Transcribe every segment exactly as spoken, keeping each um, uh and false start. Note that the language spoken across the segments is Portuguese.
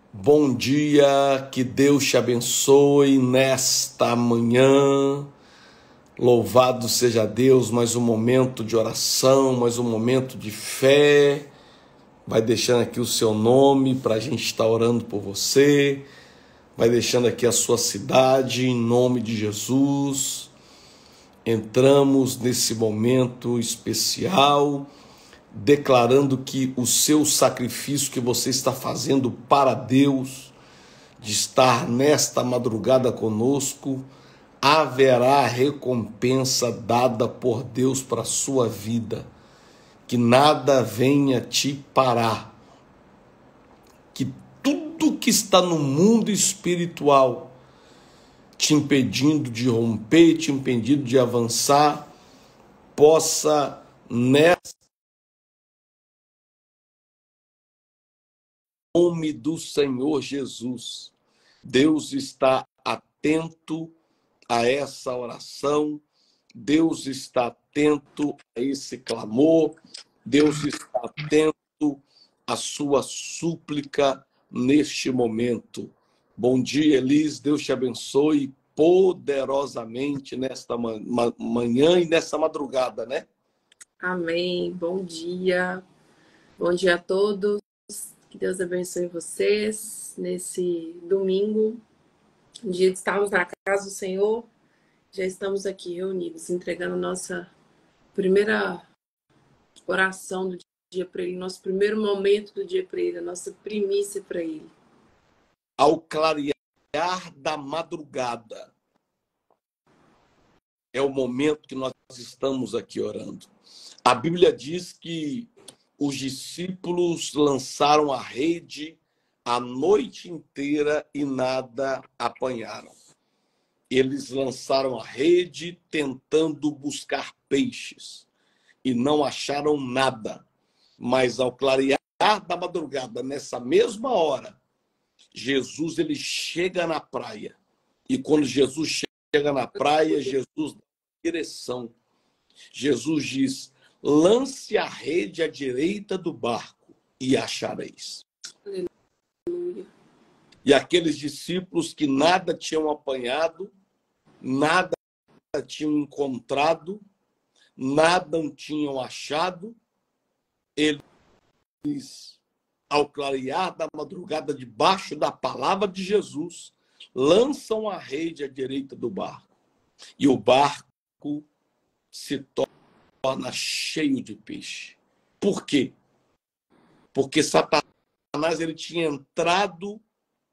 Bom dia, que Deus te abençoe nesta manhã. Louvado seja Deus, mais um momento de oração, mais um momento de fé. Vai deixando aqui o seu nome para a gente estar orando por você. Vai deixando aqui a sua cidade, em nome de Jesus. Entramos nesse momento especial, declarando que o seu sacrifício que você está fazendo para Deus, de estar nesta madrugada conosco, haverá recompensa dada por Deus para a sua vida. Que nada venha te parar. Que tudo que está no mundo espiritual te impedindo de romper, te impedindo de avançar, possa nessa nome do Senhor Jesus. Deus está atento a essa oração, Deus está atento a esse clamor, Deus está atento à sua súplica neste momento. Bom dia, Elis, Deus te abençoe poderosamente nesta manhã e nessa madrugada, né? Amém, bom dia, bom dia a todos. Que Deus abençoe vocês nesse domingo, dia de estarmos na casa do Senhor. Já estamos aqui reunidos, entregando nossa primeira oração do dia para Ele, nosso primeiro momento do dia para Ele, a nossa primícia para Ele. Ao clarear da madrugada, é o momento que nós estamos aqui orando. A Bíblia diz que os discípulos lançaram a rede a noite inteira e nada apanharam. Eles lançaram a rede tentando buscar peixes e não acharam nada. Mas ao clarear da madrugada, nessa mesma hora, Jesus ele chega na praia. E quando Jesus chega na praia, Jesus dá direção. Jesus diz: lance a rede à direita do barco e achareis. Aleluia. E aqueles discípulos que nada tinham apanhado, nada tinham encontrado, nada tinham achado, eles, ao clarear da madrugada, debaixo da palavra de Jesus, lançam a rede à direita do barco. E o barco se torna torna cheio de peixe. Por quê? Porque Satanás ele tinha entrado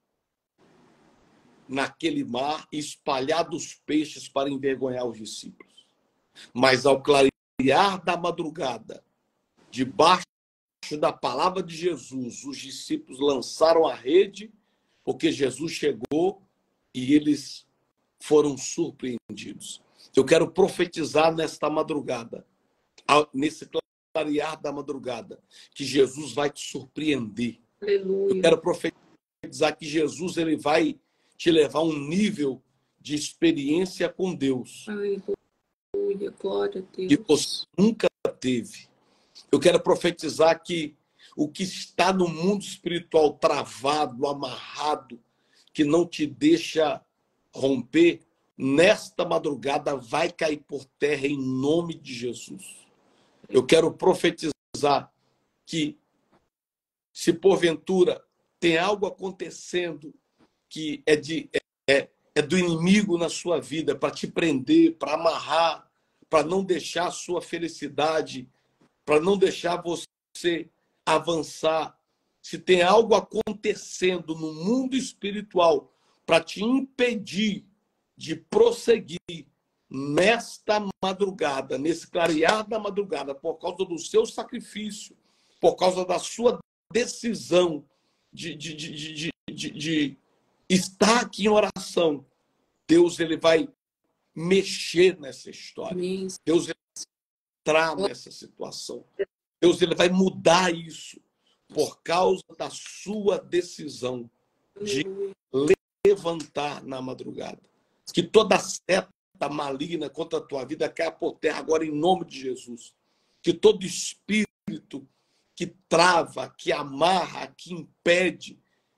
naquele mar e espalhado os peixes para envergonhar os discípulos. Mas ao clarear da madrugada, debaixo da palavra de Jesus, os discípulos lançaram a rede, porque Jesus chegou e eles foram surpreendidos. Eu quero profetizar nesta madrugada, nesse clarear da madrugada, que Jesus vai te surpreender. Aleluia. Eu quero profetizar que Jesus ele vai te levar a um nível de experiência com Deus. Aleluia, glória a Deus. Que você nunca teve. Eu quero profetizar que o que está no mundo espiritual travado, amarrado, que não te deixa romper, nesta madrugada vai cair por terra em nome de Jesus. Eu quero profetizar que, se porventura tem algo acontecendo que é, de, é, é do inimigo na sua vida, para te prender, para amarrar, para não deixar a sua felicidade, para não deixar você avançar, se tem algo acontecendo no mundo espiritual para te impedir de prosseguir, nesta madrugada, nesse clarear da madrugada, por causa do seu sacrifício, por causa da sua decisão de, de, de, de, de, de estar aqui em oração, Deus ele vai mexer nessa história. Deus ele vai entrar nessa situação. Deus ele vai mudar isso por causa da sua decisão de levantar na madrugada. Que toda seta maligna contra a tua vida caia por terra agora em nome de Jesus. Que todo espírito que trava, que amarra, que impede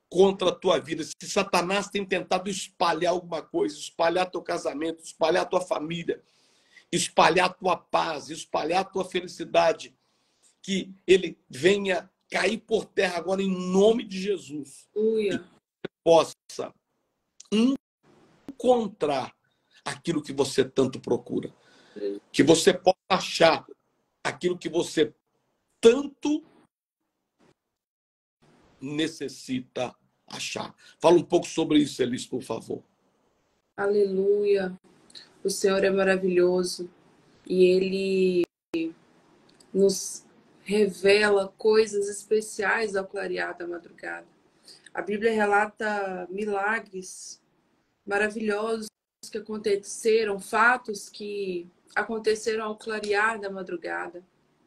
contra a tua vida, se Satanás tem tentado espalhar alguma coisa, espalhar teu casamento, espalhar tua família, espalhar tua paz, espalhar tua felicidade, que ele venha cair por terra agora em nome de Jesus. Uia. E que possa encontrar aquilo que você tanto procura. Que você possa achar aquilo que você tanto necessita achar. Fala um pouco sobre isso, Elis, por favor. Aleluia. O Senhor é maravilhoso e Ele nos revela coisas especiais ao clarear da madrugada. A Bíblia relata milagres maravilhosos que aconteceram, fatos que aconteceram ao clarear da madrugada.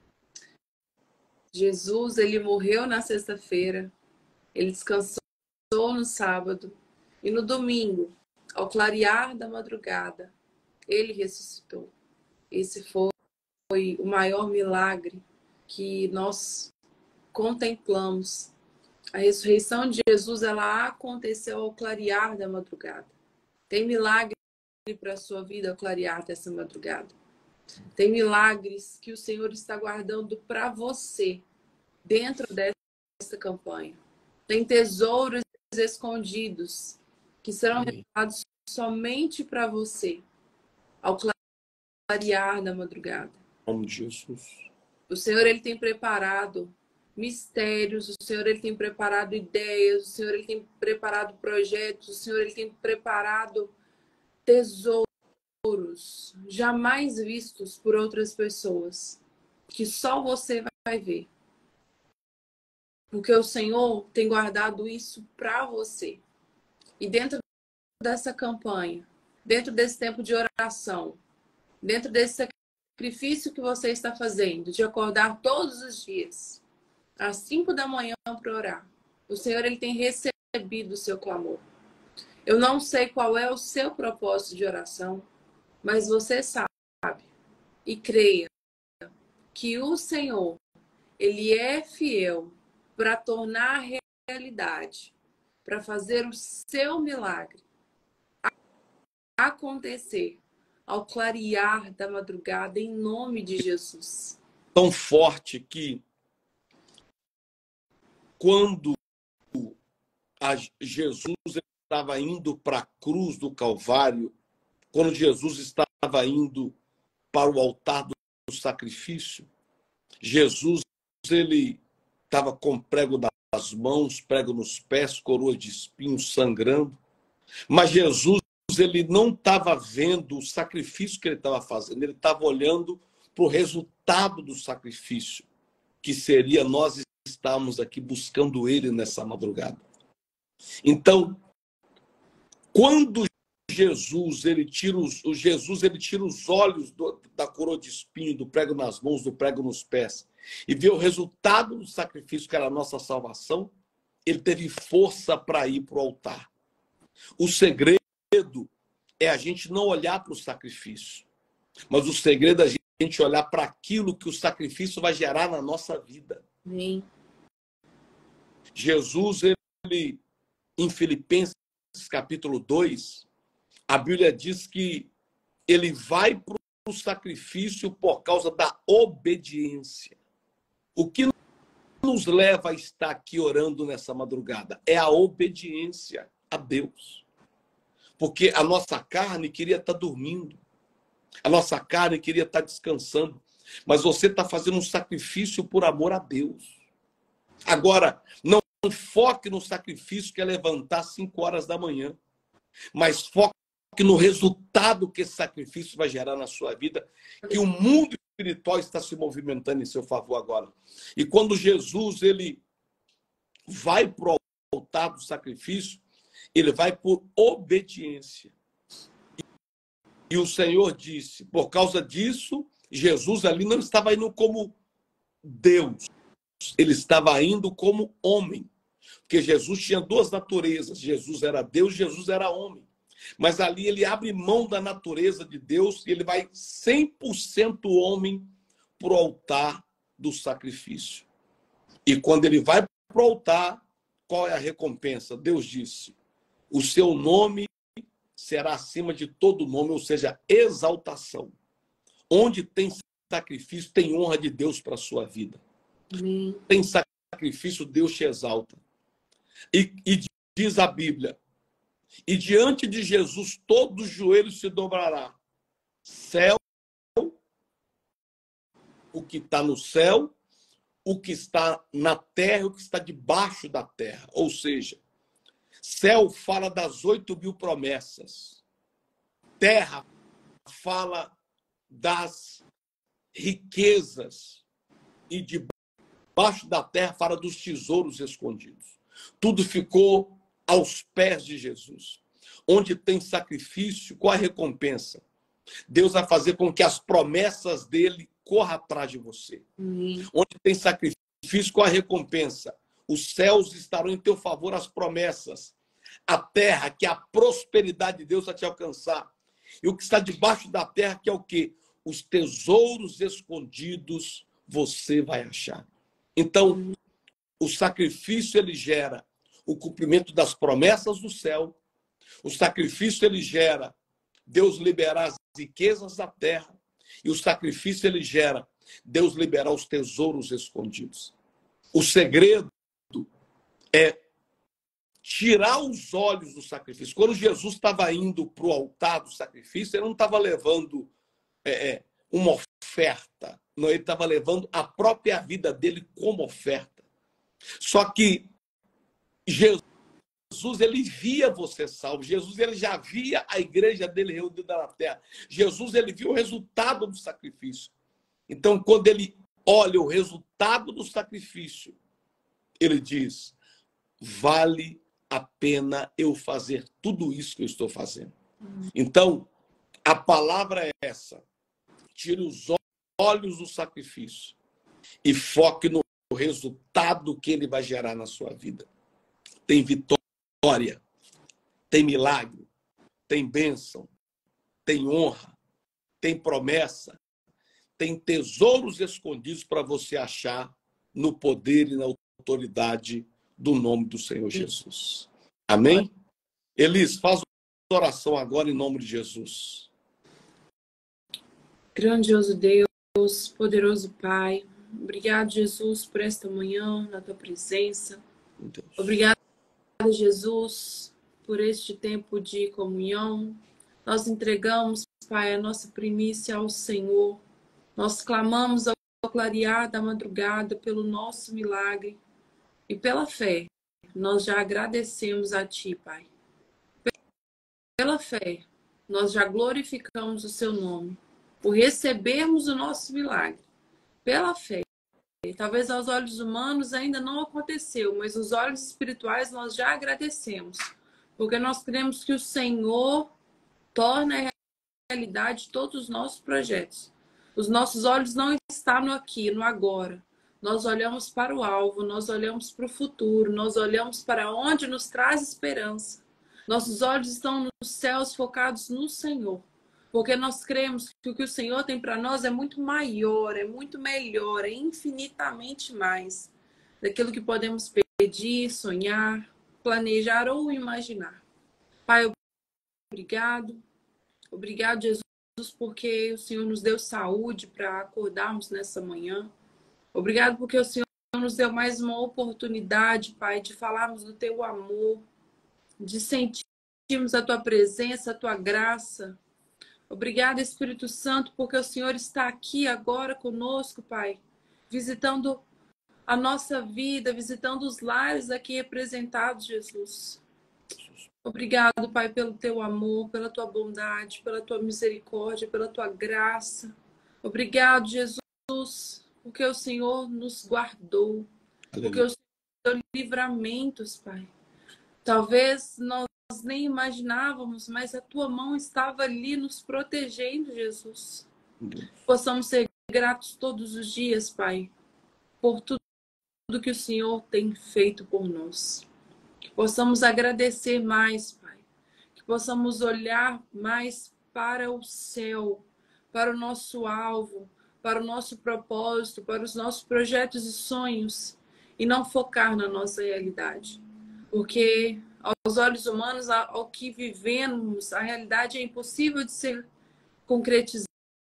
Jesus, ele morreu na sexta-feira, ele descansou no sábado e no domingo, ao clarear da madrugada, ele ressuscitou. Esse foi o maior milagre que nós contemplamos. A ressurreição de Jesus, ela aconteceu ao clarear da madrugada. Tem milagre para a sua vida ao clarear dessa madrugada. Tem milagres que o Senhor está guardando para você dentro dessa campanha. Tem tesouros escondidos que serão revelados somente para você ao clarear da madrugada. Em nome de Jesus. O Senhor, ele tem preparado mistérios, o Senhor, ele tem preparado ideias, o Senhor, ele tem preparado projetos, o Senhor, ele tem preparado tesouros jamais vistos por outras pessoas, que só você vai ver. Porque o Senhor tem guardado isso para você. E dentro dessa campanha, dentro desse tempo de oração, dentro desse sacrifício que você está fazendo, de acordar todos os dias, às cinco da manhã para orar, o Senhor, ele tem recebido o seu clamor. Eu não sei qual é o seu propósito de oração, mas você sabe e creia que o Senhor, ele é fiel para tornar realidade, para fazer o seu milagre acontecer ao clarear da madrugada em nome de Jesus. Tão forte que quando a Jesus estava indo para a cruz do Calvário, quando Jesus estava indo para o altar do sacrifício, Jesus, ele estava com prego nas mãos, prego nos pés, coroa de espinhos sangrando, mas Jesus, ele não estava vendo o sacrifício que ele estava fazendo, ele estava olhando para o resultado do sacrifício, que seria nós estarmos aqui buscando ele nessa madrugada. Então, quando Jesus, ele tira os, o Jesus, ele tira os olhos do, da coroa de espinho, do prego nas mãos, do prego nos pés, e vê o resultado do sacrifício, que era a nossa salvação, ele teve força para ir para o altar. O segredo é a gente não olhar para o sacrifício, mas o segredo é a gente olhar para aquilo que o sacrifício vai gerar na nossa vida. Amém. Jesus, ele, em Filipenses capítulo dois, a Bíblia diz que ele vai para o sacrifício por causa da obediência. O que nos leva a estar aqui orando nessa madrugada é a obediência a Deus. Porque a nossa carne queria estar dormindo, a nossa carne queria estar descansando, mas você está fazendo um sacrifício por amor a Deus. Agora, não foque no sacrifício que é levantar às cinco horas da manhã, mas foque no resultado que esse sacrifício vai gerar na sua vida, que o mundo espiritual está se movimentando em seu favor agora. E quando Jesus, ele vai para o altar do sacrifício, ele vai por obediência. E o Senhor disse, por causa disso, Jesus ali não estava indo como Deus, ele estava indo como homem. Porque Jesus tinha duas naturezas, Jesus era Deus, Jesus era homem. Mas ali ele abre mão da natureza de Deus e ele vai cem por cento homem para o altar do sacrifício. E quando ele vai para o altar, qual é a recompensa? Deus disse: o seu nome será acima de todo nome, ou seja, exaltação. Onde tem sacrifício, tem honra de Deus para a sua vida. Amém. Tem sacrifício, Deus te exalta. E, e diz a Bíblia: e diante de Jesus todo joelho se dobrará. Céu, o que está no céu, o que está na terra, o que está debaixo da terra. Ou seja, céu fala das oito mil promessas. Terra fala das riquezas. E debaixo da terra fala dos tesouros escondidos. Tudo ficou aos pés de Jesus. Onde tem sacrifício, qual a recompensa? Deus vai fazer com que as promessas dele corram atrás de você. Amém. Onde tem sacrifício, qual a recompensa? Os céus estarão em teu favor, as promessas. A terra, que é a prosperidade de Deus, vai te alcançar. E o que está debaixo da terra, que é o quê? Os tesouros escondidos você vai achar. Então, o sacrifício, ele gera o cumprimento das promessas do céu. O sacrifício, ele gera Deus liberar as riquezas da terra. E o sacrifício, ele gera Deus liberar os tesouros escondidos. O segredo é tirar os olhos do sacrifício. Quando Jesus estava indo para o altar do sacrifício, ele não estava levando é, uma oferta. Não, ele estava levando a própria vida dele como oferta. Só que Jesus, ele via você salvo. Jesus, ele já via a igreja dele reunida na terra. Jesus, ele viu o resultado do sacrifício. Então, quando ele olha o resultado do sacrifício, ele diz: vale a pena eu fazer tudo isso que eu estou fazendo. Então, a palavra é essa: tire os olhos do sacrifício e foque no resultado que ele vai gerar na sua vida. Tem vitória, tem milagre, tem bênção, tem honra, tem promessa, tem tesouros escondidos para você achar no poder e na autoridade do nome do Senhor Jesus. Amém? Elis, faz uma oração agora em nome de Jesus. Grandioso Deus, poderoso Pai, obrigado, Jesus, por esta manhã, na tua presença. Deus. Obrigado, Jesus, por este tempo de comunhão. Nós entregamos, Pai, a nossa primícia ao Senhor. Nós clamamos ao clarear da madrugada pelo nosso milagre. E pela fé, nós já agradecemos a Ti, Pai. Pela fé, nós já glorificamos o Seu nome, por recebermos o nosso milagre. Pela fé, talvez aos olhos humanos ainda não aconteceu, mas os olhos espirituais nós já agradecemos, porque nós cremos que o Senhor torna realidade todos os nossos projetos. Os nossos olhos não estão no aqui, no agora. Nós olhamos para o alvo, nós olhamos para o futuro, nós olhamos para onde nos traz esperança. Nossos olhos estão nos céus focados no Senhor, porque nós cremos que o que o Senhor tem para nós é muito maior, é muito melhor, é infinitamente mais daquilo que podemos pedir, sonhar, planejar ou imaginar. Pai, obrigado. Obrigado, Jesus, porque o Senhor nos deu saúde para acordarmos nessa manhã. Obrigado porque o Senhor nos deu mais uma oportunidade, Pai, de falarmos do Teu amor, de sentirmos a Tua presença, a Tua graça. Obrigado, Espírito Santo, porque o Senhor está aqui agora conosco, Pai, visitando a nossa vida, visitando os lares aqui representados, Jesus. Obrigado, Pai, pelo Teu amor, pela Tua bondade, pela Tua misericórdia, pela Tua graça. Obrigado, Jesus, porque o Senhor nos guardou, Aleluia. Porque o Senhor deu livramentos, Pai. Talvez nós nem imaginávamos, mas a Tua mão estava ali nos protegendo, Jesus. Deus. Possamos ser gratos todos os dias, Pai, por tudo que o Senhor tem feito por nós. Que possamos agradecer mais, Pai. Que possamos olhar mais para o céu, para o nosso alvo, para o nosso propósito, para os nossos projetos e sonhos, e não focar na nossa realidade. Porque aos olhos humanos, ao que vivemos, a realidade é impossível de ser concretizado.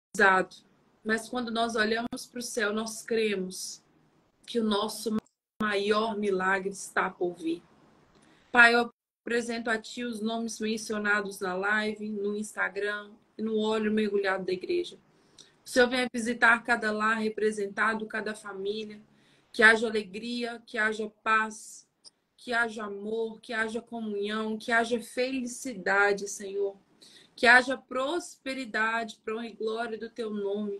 Mas quando nós olhamos para o céu, nós cremos que o nosso maior milagre está por vir. Pai, eu apresento a Ti os nomes mencionados na live, no Instagram e no óleo mergulhado da igreja. O Senhor venha visitar cada lar representado, cada família, que haja alegria, que haja paz, que haja amor, que haja comunhão, que haja felicidade, Senhor. Que haja prosperidade para honra e glória do Teu nome.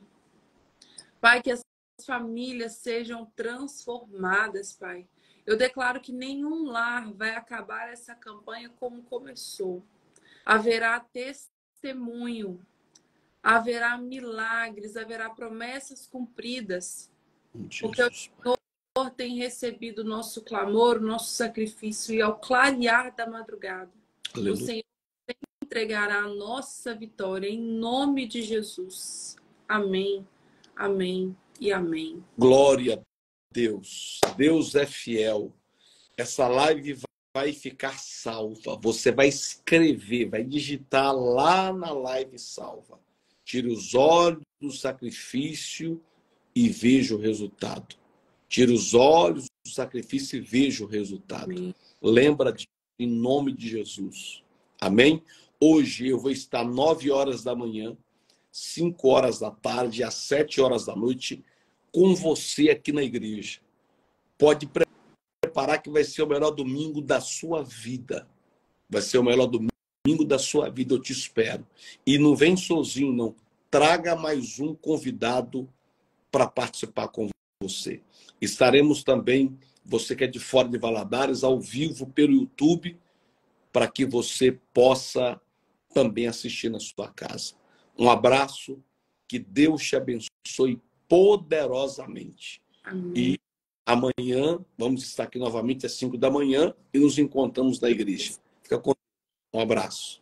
Pai, que as famílias sejam transformadas, Pai. Eu declaro que nenhum lar vai acabar essa campanha como começou. Haverá testemunho, haverá milagres, haverá promessas cumpridas. Porque o Senhor tem recebido o nosso clamor, o nosso sacrifício, e ao clarear da madrugada, Aleluia. O Senhor entregará a nossa vitória em nome de Jesus. Amém, amém e amém. Glória a Deus. Deus é fiel. Essa live vai ficar salva. Você vai escrever, vai digitar lá na live salva. Tire os olhos do sacrifício e veja o resultado. Tire os olhos do sacrifício e veja o resultado. Amém. Lembra de, em nome de Jesus. Amém? Hoje eu vou estar nove horas da manhã, cinco horas da tarde, às sete horas da noite, com você aqui na igreja. Pode preparar que vai ser o melhor domingo da sua vida. Vai ser o melhor domingo da sua vida, eu te espero. E não vem sozinho, não. Traga mais um convidado para participar com você. Estaremos também, você que é de fora de Valadares, ao vivo pelo YouTube, para que você possa também assistir na sua casa. Um abraço, que Deus te abençoe poderosamente. Amém. E amanhã vamos estar aqui novamente às cinco da manhã e nos encontramos na igreja. Fica com um abraço.